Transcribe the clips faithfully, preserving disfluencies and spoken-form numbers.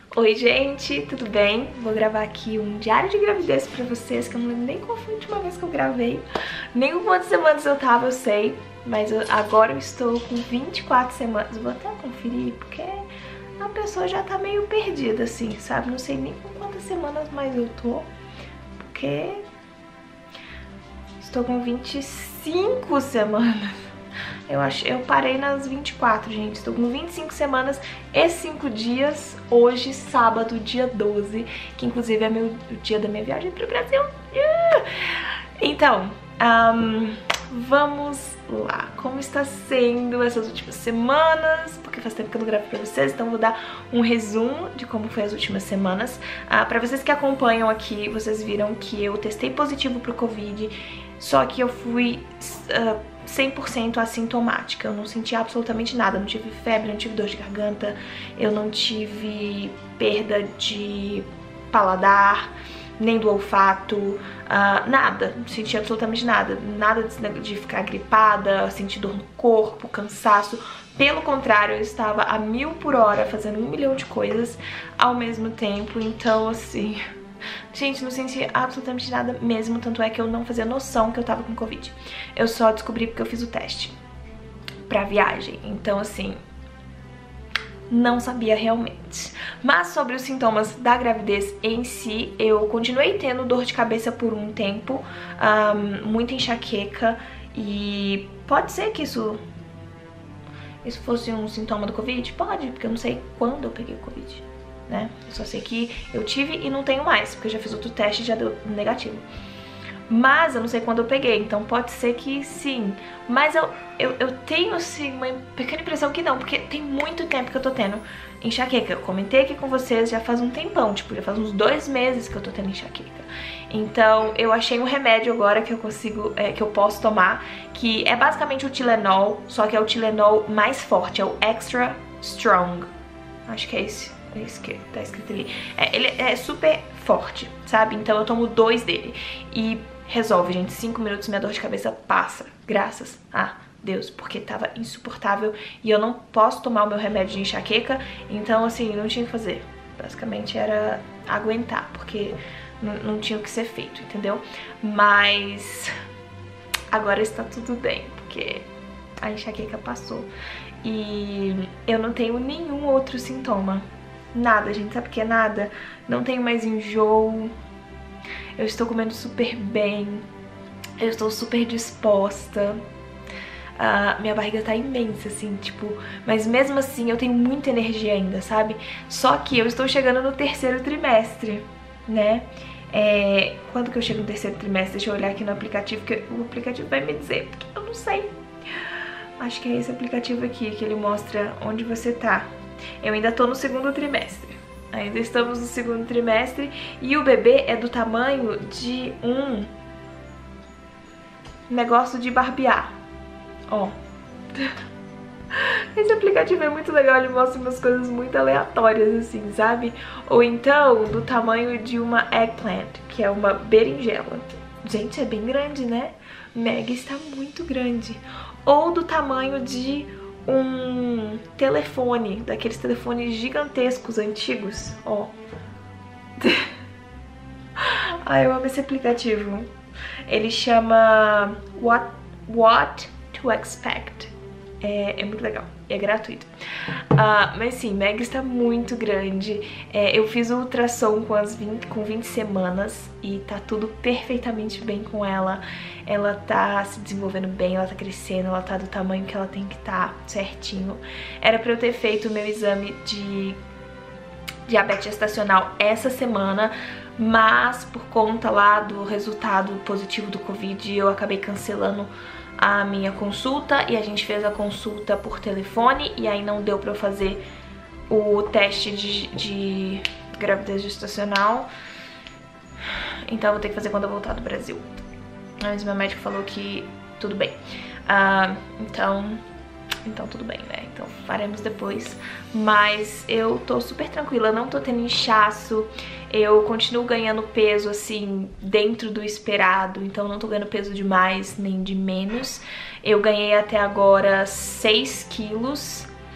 Oi gente, tudo bem? Vou gravar aqui um diário de gravidez pra vocês, que eu não lembro nem qual foi a última vez que eu gravei. Nem quantas semanas eu tava, eu sei. Mas eu, agora eu estou com vinte e quatro semanas. Vou até conferir, porque a pessoa já tá meio perdida, assim, sabe? Não sei nem com quantas semanas mais eu tô, porque estou com vinte e cinco semanas. Eu acho, eu parei nas vinte e quatro, gente. Estou com vinte e cinco semanas e cinco dias. Hoje, sábado, dia doze, que inclusive é meu, o dia da minha viagem para o Brasil. Yeah! Então, um, vamos lá. Como está sendo essas últimas semanas? Porque faz tempo que eu não gravo para vocês, então vou dar um resumo de como foi as últimas semanas. Uh, para vocês que acompanham aqui, vocês viram que eu testei positivo pro Covid, só que eu fui Uh, cem por cento assintomática, eu não senti absolutamente nada, não tive febre, não tive dor de garganta, eu não tive perda de paladar, nem do olfato, uh, nada, não senti absolutamente nada, nada de, de ficar gripada, sentir dor no corpo, cansaço, pelo contrário, eu estava a mil por hora fazendo um milhão de coisas ao mesmo tempo, então assim... Gente, não senti absolutamente nada mesmo, tanto é que eu não fazia noção que eu tava com Covid. Eu só descobri porque eu fiz o teste pra viagem, então assim, não sabia realmente. Mas sobre os sintomas da gravidez em si, eu continuei tendo dor de cabeça por um tempo, um, muita enxaqueca, e pode ser que isso, isso fosse um sintoma do Covid? Pode, porque eu não sei quando eu peguei o Covid. Né? Eu só sei que eu tive e não tenho mais, porque eu já fiz outro teste e já deu negativo. Mas eu não sei quando eu peguei, então pode ser que sim. Mas eu, eu, eu tenho assim uma pequena impressão que não, porque tem muito tempo que eu tô tendo enxaqueca. Eu comentei aqui com vocês já faz um tempão, tipo, já faz uns dois meses que eu tô tendo enxaqueca. Então eu achei um remédio agora que eu consigo, é, que eu posso tomar, que é basicamente o Tylenol, só que é o Tylenol mais forte, é o Extra Strong. Acho que é esse. É isso que tá escrito ali. É, ele é super forte, sabe? Então eu tomo dois dele e resolve, gente. Cinco minutos minha dor de cabeça passa. Graças a Deus, porque tava insuportável e eu não posso tomar o meu remédio de enxaqueca, então assim, não tinha o que fazer. Basicamente era aguentar, porque não tinha o que ser feito, entendeu? Mas agora está tudo bem, porque a enxaqueca passou e eu não tenho nenhum outro sintoma. Nada, gente, sabe o que é nada? Não tenho mais enjoo, eu estou comendo super bem, eu estou super disposta, uh, minha barriga tá imensa, assim, tipo, mas mesmo assim eu tenho muita energia ainda, sabe? Só que eu estou chegando no terceiro trimestre, né? É, quando que eu chego no terceiro trimestre? Deixa eu olhar aqui no aplicativo, que o aplicativo vai me dizer, porque eu não sei. Acho que é esse aplicativo aqui, que ele mostra onde você tá. Eu ainda tô no segundo trimestre, ainda estamos no segundo trimestre e o bebê é do tamanho de um negócio de barbear, ó. Esse aplicativo é muito legal, ele mostra umas coisas muito aleatórias assim, sabe? Ou então do tamanho de uma eggplant, que é uma berinjela. Gente, é bem grande, né? Meg está muito grande. Ou do tamanho de um telefone, daqueles telefones gigantescos, antigos, ó. Ai, eu amo esse aplicativo. Ele chama What, What to Expect. É, é muito legal, é gratuito. Uh, mas sim, Meg está muito grande. É, eu fiz o ultrassom com, as vinte, com vinte semanas e tá tudo perfeitamente bem com ela. Ela tá se desenvolvendo bem, ela tá crescendo, ela tá do tamanho que ela tem que estar, certinho. Era pra eu ter feito o meu exame de diabetes gestacional essa semana, mas por conta lá do resultado positivo do Covid, eu acabei cancelando a minha consulta e a gente fez a consulta por telefone e aí não deu pra eu fazer o teste de, de gravidez gestacional, então eu vou ter que fazer quando eu voltar do Brasil. Mas meu médico falou que tudo bem, uh, então, então tudo bem, né? Então faremos depois, mas eu tô super tranquila, não tô tendo inchaço, eu continuo ganhando peso assim dentro do esperado, então não tô ganhando peso de mais nem de menos. Eu ganhei até agora seis quilos,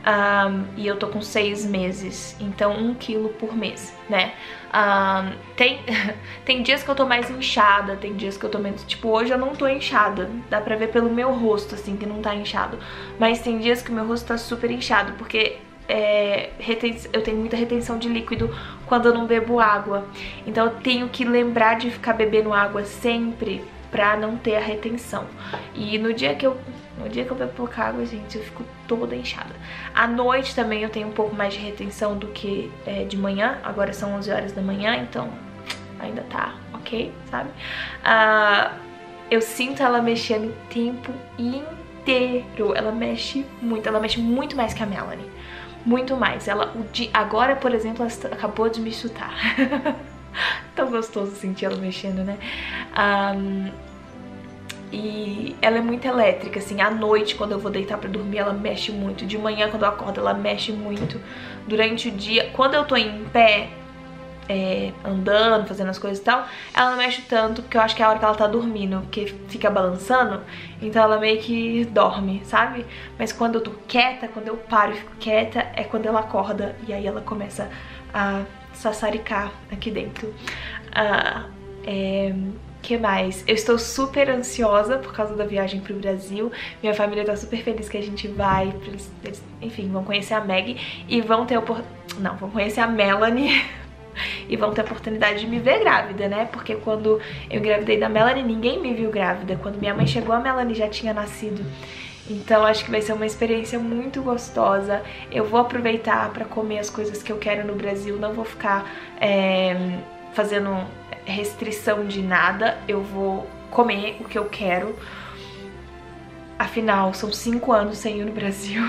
Um, e eu tô com seis meses, então um quilo por mês, né? Um, tem, tem dias que eu tô mais inchada, tem dias que eu tô menos... Tipo, hoje eu não tô inchada, dá pra ver pelo meu rosto, assim, que não tá inchado. Mas tem dias que o meu rosto tá super inchado, porque é, reten... eu tenho muita retenção de líquido quando eu não bebo água. Então eu tenho que lembrar de ficar bebendo água sempre pra não ter a retenção. E no dia que eu... No dia que eu bebo pouca água, gente, eu fico toda inchada. À noite também eu tenho um pouco mais de retenção do que é, de manhã. Agora são onze horas da manhã, então ainda tá ok, sabe? Uh, eu sinto ela mexendo o tempo inteiro. Ela mexe muito, ela mexe muito mais que a Melanie. Muito mais. Ela, o dia, agora, por exemplo, ela acabou de me chutar. Tão gostoso sentir ela mexendo, né? Um, E ela é muito elétrica, assim, à noite quando eu vou deitar pra dormir ela mexe muito, de manhã quando eu acordo ela mexe muito, durante o dia, quando eu tô em pé, é, andando, fazendo as coisas e tal, ela não mexe tanto, porque eu acho que é a hora que ela tá dormindo, porque fica balançando, então ela meio que dorme, sabe? Mas quando eu tô quieta, quando eu paro e fico quieta, é quando ela acorda, e aí ela começa a sassaricar aqui dentro. Ah, é... Que mais? Eu estou super ansiosa por causa da viagem pro Brasil. Minha família tá super feliz que a gente vai. Eles, enfim, vão conhecer a Meg e vão ter opor... Não, vão conhecer a Melanie e vão ter a oportunidade de me ver grávida, né? Porque quando eu engravidei da Melanie, ninguém me viu grávida. Quando minha mãe chegou, a Melanie já tinha nascido. Então acho que vai ser uma experiência muito gostosa. Eu vou aproveitar pra comer as coisas que eu quero no Brasil. Não vou ficar é, fazendo restrição de nada, eu vou comer o que eu quero. Afinal, são cinco anos sem ir no Brasil.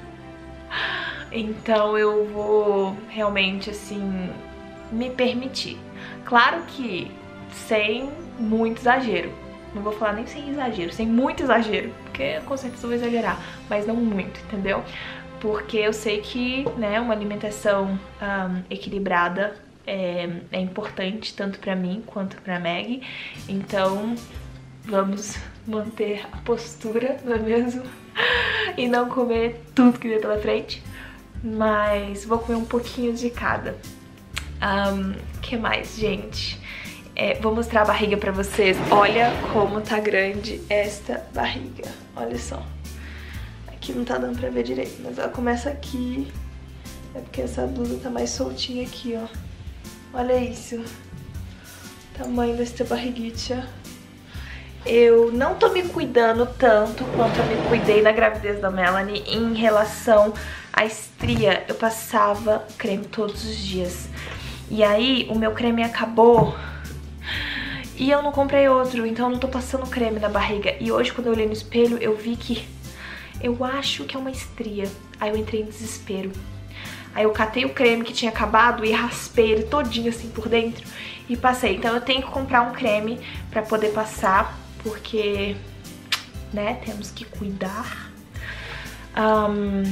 Então eu vou realmente, assim, me permitir. Claro que sem muito exagero. Não vou falar nem sem exagero, sem muito exagero, porque com certeza eu vou exagerar, mas não muito, entendeu? Porque eu sei que, né, uma alimentação um, equilibrada É, é importante tanto pra mim quanto pra Meg, então vamos manter a postura, não é mesmo? E não comer tudo que vem pela frente, mas vou comer um pouquinho de cada. Um, que mais, gente? É, vou mostrar a barriga pra vocês. Olha como tá grande esta barriga, olha só. Aqui não tá dando pra ver direito, mas ela começa aqui, é porque essa blusa tá mais soltinha aqui, ó. Olha isso, tamanho dessa barriguinha. Eu não tô me cuidando tanto quanto eu me cuidei na gravidez da Melanie em relação à estria. Eu passava creme todos os dias. E aí o meu creme acabou e eu não comprei outro, então eu não tô passando creme na barriga. E hoje quando eu olhei no espelho eu vi que eu acho que é uma estria. Aí eu entrei em desespero. Aí eu catei o creme que tinha acabado e raspei ele todinho assim por dentro e passei. Então eu tenho que comprar um creme pra poder passar, porque, né, temos que cuidar um,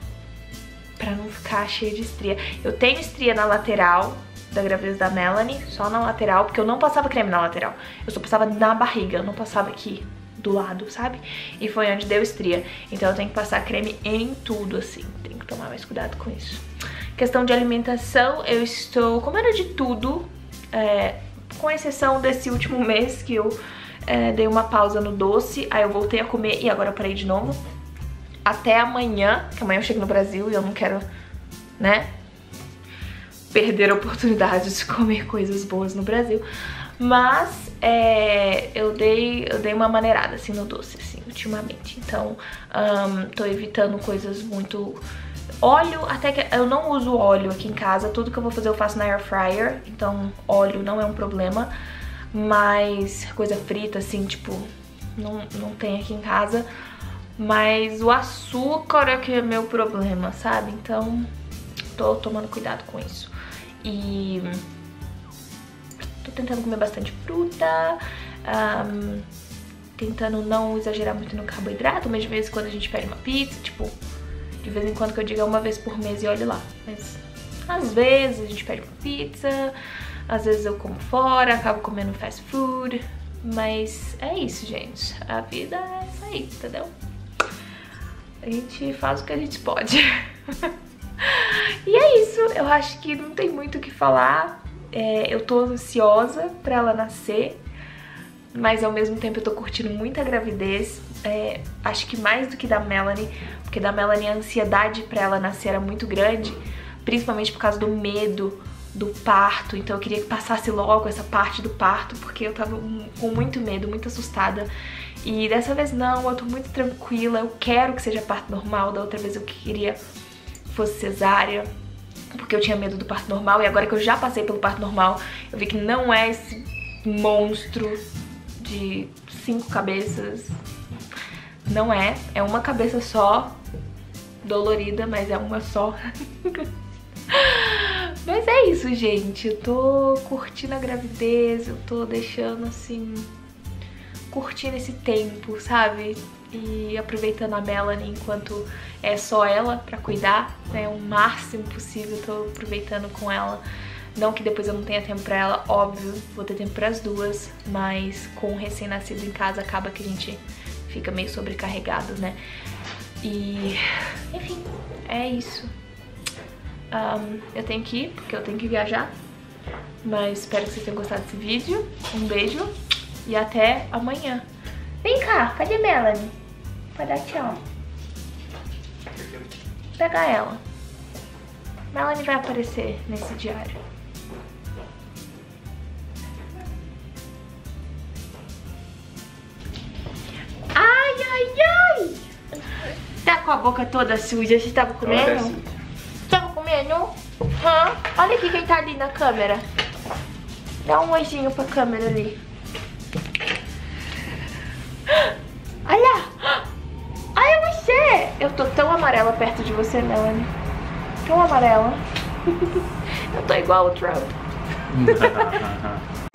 pra não ficar cheia de estria. Eu tenho estria na lateral da gravidez da Melanie, só na lateral, porque eu não passava creme na lateral. Eu só passava na barriga, eu não passava aqui do lado, sabe? E foi onde deu estria. Então eu tenho que passar creme em tudo, assim. Tenho que tomar mais cuidado com isso. Questão de alimentação, eu estou comendo de tudo, é, com exceção desse último mês que eu é, dei uma pausa no doce. Aí eu voltei a comer e agora eu parei de novo. Até amanhã, que amanhã eu chego no Brasil e eu não quero, né, perder a oportunidade de comer coisas boas no Brasil. Mas é, eu, dei, eu dei uma maneirada assim no doce, assim, ultimamente. Então, um, tô evitando coisas muito... Óleo, até que eu não uso óleo aqui em casa. Tudo que eu vou fazer eu faço na air fryer. Então, óleo não é um problema. Mas coisa frita, assim, tipo, não, não tem aqui em casa. Mas o açúcar é que é meu problema, sabe? Então, tô tomando cuidado com isso. E... tô tentando comer bastante fruta, um, tentando não exagerar muito no carboidrato, mas de vez em quando a gente pede uma pizza, tipo, de vez em quando que eu digo é uma vez por mês e olhe lá. Mas às vezes a gente pede uma pizza, às vezes eu como fora, acabo comendo fast food, mas é isso, gente. A vida é isso aí, entendeu? A gente faz o que a gente pode. E é isso, eu acho que não tem muito o que falar. É, eu tô ansiosa pra ela nascer, mas ao mesmo tempo eu tô curtindo muito a gravidez. É, acho que mais do que da Melanie, porque da Melanie a ansiedade pra ela nascer era muito grande, principalmente por causa do medo do parto. Então eu queria que passasse logo essa parte do parto, porque eu tava com muito medo, muito assustada. E dessa vez não, eu tô muito tranquila, eu quero que seja parto normal. Da outra vez eu queria que fosse cesárea, porque eu tinha medo do parto normal, e agora que eu já passei pelo parto normal, eu vi que não é esse monstro de cinco cabeças. Não é, é uma cabeça só, dolorida, mas é uma só. Mas é isso, gente, eu tô curtindo a gravidez, eu tô deixando assim, curtindo esse tempo, sabe? E aproveitando a Melanie enquanto é só ela pra cuidar, né? O máximo possível eu tô aproveitando com ela. Não que depois eu não tenha tempo pra ela, óbvio, vou ter tempo pras duas, mas com o recém-nascido em casa acaba que a gente fica meio sobrecarregado, né? E, enfim, é isso. Um, eu tenho que ir, porque eu tenho que viajar. Mas espero que vocês tenham gostado desse vídeo. Um beijo e até amanhã. Vem cá, cadê Melanie? Vai dar tchau. Pega ela. Melanie vai aparecer nesse diário. Ai, ai, ai! Tá com a boca toda suja, você tava comendo? Tava comendo? Hã? Olha aqui quem tá ali na câmera. Dá um oizinho pra câmera ali. Olha! Olha você! Eu tô tão amarela perto de você, Melanie. Tão amarela. Eu tô igual o Trump.